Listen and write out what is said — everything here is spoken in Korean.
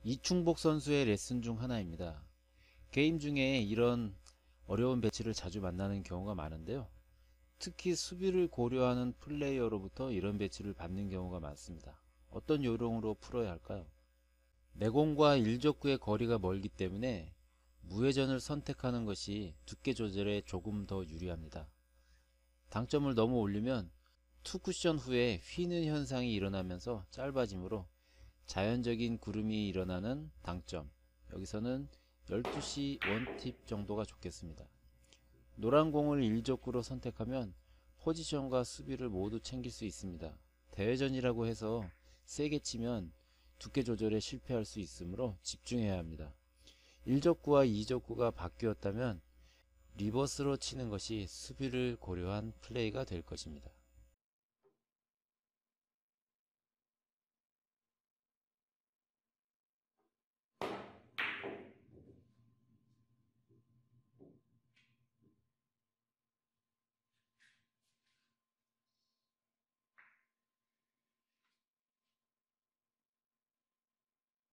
이충복 선수의 레슨 중 하나입니다. 게임 중에 이런 어려운 배치를 자주 만나는 경우가 많은데요. 특히 수비를 고려하는 플레이어로부터 이런 배치를 받는 경우가 많습니다. 어떤 요령으로 풀어야 할까요? 내공과 일족구의 거리가 멀기 때문에 무회전을 선택하는 것이 두께 조절에 조금 더 유리합니다. 당점을 너무 올리면 투 쿠션 후에 휘는 현상이 일어나면서 짧아지므로 자연적인 구름이 일어나는 당점, 여기서는 12시 원팁 정도가 좋겠습니다. 노란 공을 일족구로 선택하면 포지션과 수비를 모두 챙길 수 있습니다. 대회전이라고 해서 세게 치면 두께 조절에 실패할 수 있으므로 집중해야 합니다. 1족구와 2족구가 바뀌었다면 리버스로 치는 것이 수비를 고려한 플레이가 될 것입니다.